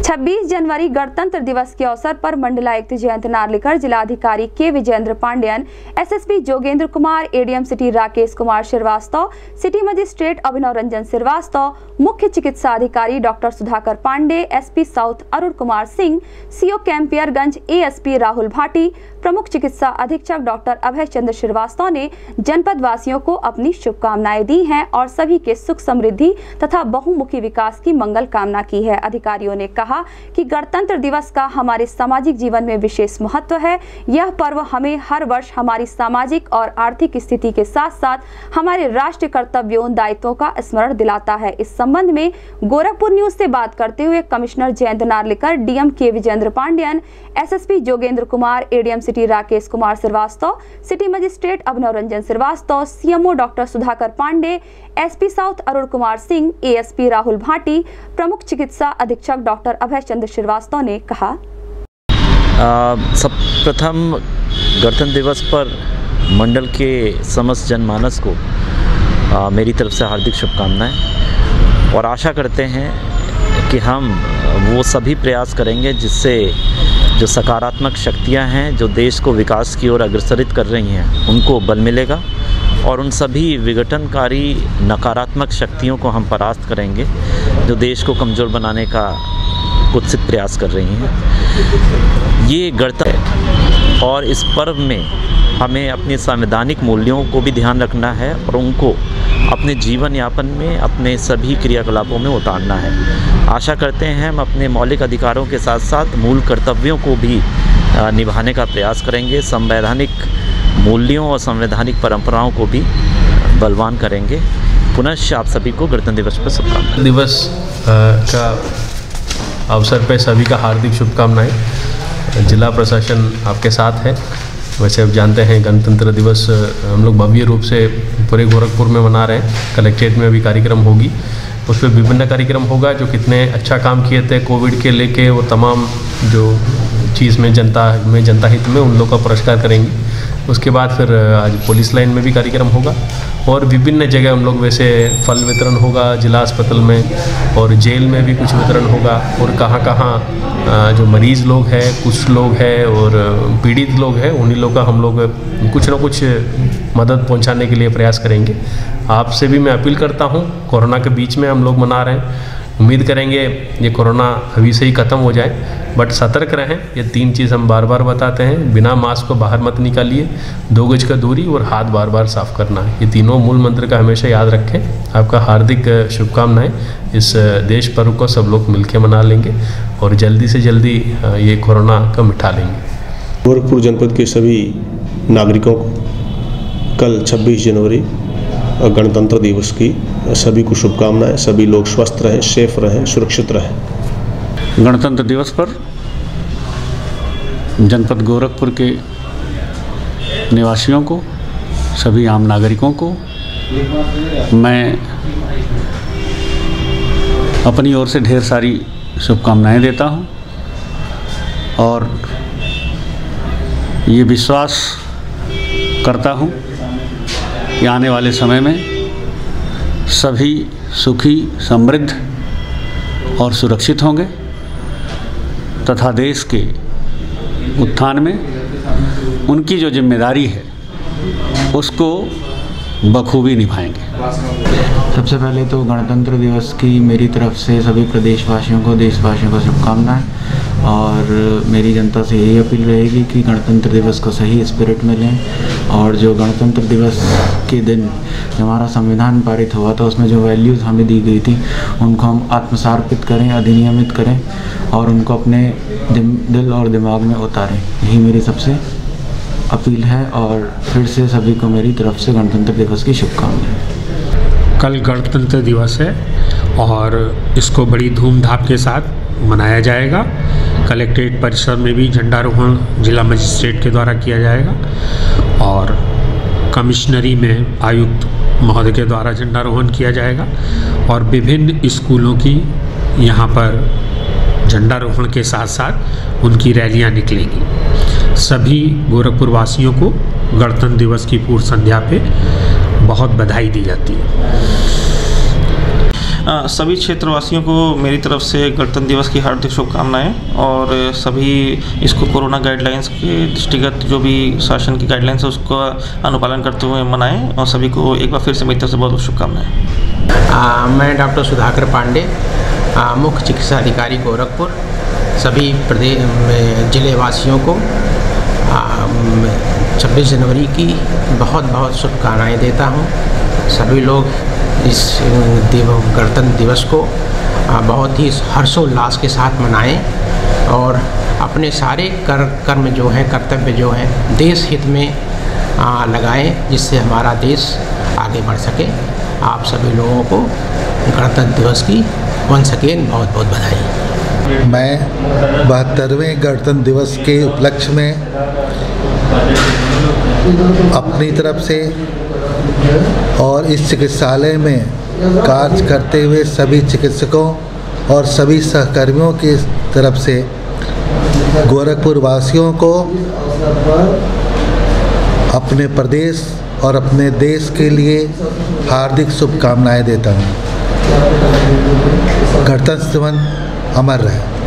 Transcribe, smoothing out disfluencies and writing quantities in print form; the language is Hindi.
26 जनवरी गणतंत्र दिवस के अवसर पर मंडलायुक्त जयंत नार्लिकर, जिलाधिकारी के Vijendra Pandian, SSP Jogendra Kumar, ADM city Rakesh Kumar Srivastava, city magistrate Abhinav Ranjan Srivastava, मुख्य चिकित्सा अधिकारी doctor Sudhakar Pandey, SP south Arun Kumar Singh, CO Campierganj ASP Rahul Bhati, प्रमुख चिकित्सा अधीक्षक डॉक्टर अभय चंद्र श्रीवास्तव ने जनपद वासियों को अपनी शुभकामनाएं दी हैं और सभी के सुख समृद्धि तथा बहुमुखी विकास की मंगल कामना की है। अधिकारियों ने कहा कि गणतंत्र दिवस का हमारे सामाजिक जीवन में विशेष महत्व है। यह पर्व हमें हर वर्ष हमारी सामाजिक और आर्थिक स्थिति के साथ साथ हमारे राष्ट्रीय कर्तव्यों दायित्वों का स्मरण दिलाता है। इस संबंध में गोरखपुर न्यूज से बात करते हुए commissioner Jayant Narlikar, DM K Vijendra Pandian, SSP Jogendra Kumar, ADM city Rakesh Kumar Srivastava, city magistrate Abhinav Ranjan Srivastava, CMO doctor Sudhakar Pandey, SP south Arun Kumar Singh, ASP Rahul Bhati, प्रमुख चिकित्सा अधीक्षक डॉक्टर अभय चंद्र श्रीवास्तव ने कहा। सब प्रथम गणतंत्र दिवस पर मंडल के समस्त जनमानस को मेरी तरफ से हार्दिक शुभकामनाएं और आशा करते हैं कि हम वो सभी प्रयास करेंगे जिससे जो सकारात्मक शक्तियां हैं जो देश को विकास की ओर अग्रसरित कर रही हैं उनको बल मिलेगा और उन सभी विघटनकारी नकारात्मक शक्तियों को हम परास्त करेंगे जो देश को कमज़ोर बनाने का कुत्सित प्रयास कर रही हैं। ये गणतंत्र है और इस पर्व में हमें अपने संवैधानिक मूल्यों को भी ध्यान रखना है और उनको अपने जीवन यापन में अपने सभी क्रियाकलापों में उतारना है। आशा करते हैं हम अपने मौलिक अधिकारों के साथ साथ मूल कर्तव्यों को भी निभाने का प्रयास करेंगे, संवैधानिक मूल्यों और संवैधानिक परंपराओं को भी बलवान करेंगे। पुनः आप सभी को गणतंत्र दिवस पर शुभकामनाएं। दिवस का अवसर पर सभी का हार्दिक शुभकामनाएं। जिला प्रशासन आपके साथ है। वैसे आप जानते हैं गणतंत्र दिवस हम लोग भव्य रूप से पूरे गोरखपुर में मना रहे हैं। कलेक्ट्रेट में भी कार्यक्रम होगी, उस पर विभिन्न कार्यक्रम होगा। जो कितने अच्छा काम किए थे कोविड के लेके वो तमाम जो चीज़ में जनता हित में उन लोग का पुरस्कार करेंगे। उसके बाद फिर आज पुलिस लाइन में भी कार्यक्रम होगा और विभिन्न जगह हम लोग वैसे फल वितरण होगा जिला अस्पताल में और जेल में भी कुछ वितरण होगा और कहाँ कहाँ जो मरीज़ लोग हैं, कुछ लोग हैं और पीड़ित लोग हैं, उन्हीं लोग का हम लोग कुछ ना कुछ मदद पहुंचाने के लिए प्रयास करेंगे। आपसे भी मैं अपील करता हूं, कोरोना के बीच में हम लोग मना रहे हैं। उम्मीद करेंगे ये कोरोना अभी से ही ख़त्म हो जाए, बट सतर्क रहें। ये 3 चीज़ हम बार बार बताते हैं। बिना मास्क को बाहर मत निकालिए, 2 गज का दूरी और हाथ बार बार साफ़ करना है। ये तीनों मूल मंत्र का हमेशा याद रखें। आपका हार्दिक शुभकामनाएं। इस देश पर्व को सब लोग मिलकर मना लेंगे और जल्दी से जल्दी ये कोरोना का मिटा लेंगे। गोरखपुर जनपद के सभी नागरिकों को कल 26 जनवरी गणतंत्र दिवस की सभी को शुभकामनाएं। सभी लोग स्वस्थ रहें, सेफ रहें, सुरक्षित रहें। गणतंत्र दिवस पर जनपद गोरखपुर के निवासियों को, सभी आम नागरिकों को मैं अपनी ओर से ढेर सारी शुभकामनाएं देता हूं और ये विश्वास करता हूं कि आने वाले समय में सभी सुखी, समृद्ध और सुरक्षित होंगे तथा देश के उत्थान में उनकी जो जिम्मेदारी है उसको बखूबी निभाएंगे। सबसे पहले तो गणतंत्र दिवस की मेरी तरफ से सभी प्रदेशवासियों को, देशवासियों को शुभकामनाएं और मेरी जनता से यही अपील रहेगी कि गणतंत्र दिवस को सही स्पिरिट में लें और जो गणतंत्र दिवस के दिन जो हमारा संविधान पारित हुआ था उसमें जो वैल्यूज़ हमें दी गई थी उनको हम आत्मसार्पित करें, अधिनियमित करें और उनको अपने दिल और दिमाग में उतारें। यही मेरी सबसे अपील है और फिर से सभी को मेरी तरफ से गणतंत्र दिवस की शुभकामनाएं। कल गणतंत्र दिवस है और इसको बड़ी धूमधाम के साथ मनाया जाएगा। कलेक्ट्रेट परिसर में भी झंडारोहण जिला मजिस्ट्रेट के द्वारा किया जाएगा और कमिश्नरी में आयुक्त महोदय के द्वारा झंडारोहण किया जाएगा और विभिन्न स्कूलों की यहाँ पर झंडारोहण के साथ साथ उनकी रैलियाँ निकलेंगी। सभी गोरखपुर वासियों को गणतंत्र दिवस की पूर्व संध्या पे बहुत बधाई दी जाती है। सभी क्षेत्रवासियों को मेरी तरफ से गणतंत्र दिवस की हार्दिक शुभकामनाएं और सभी इसको कोरोना गाइडलाइंस के दृष्टिगत जो भी शासन की गाइडलाइंस है उसका अनुपालन करते हुए मनाएं और सभी को एक बार फिर से मेरी तरफ से बहुत बहुत शुभकामनाएं। मैं डॉक्टर सुधाकर पांडे, मुख्य चिकित्सा अधिकारी गोरखपुर, सभी प्रदेश जिले वासियों को 26 जनवरी की बहुत बहुत शुभकामनाएं देता हूं। सभी लोग इस गणतंत्र दिवस को बहुत ही हर्षोल्लास के साथ मनाएं और अपने सारे कर्म जो है, कर्तव्य जो है देश हित में लगाएं, जिससे हमारा देश आगे बढ़ सके। आप सभी लोगों को गणतंत्र दिवस की वंस अगेन बहुत बहुत बधाई। मैं 72वें गणतंत्र दिवस के उपलक्ष्य में अपनी तरफ से और इस चिकित्सालय में कार्य करते हुए सभी चिकित्सकों और सभी सहकर्मियों की तरफ से गोरखपुर वासियों को अपने प्रदेश और अपने देश के लिए हार्दिक शुभकामनाएं देता हूं। गणतंत्र दिवस अमर रहे।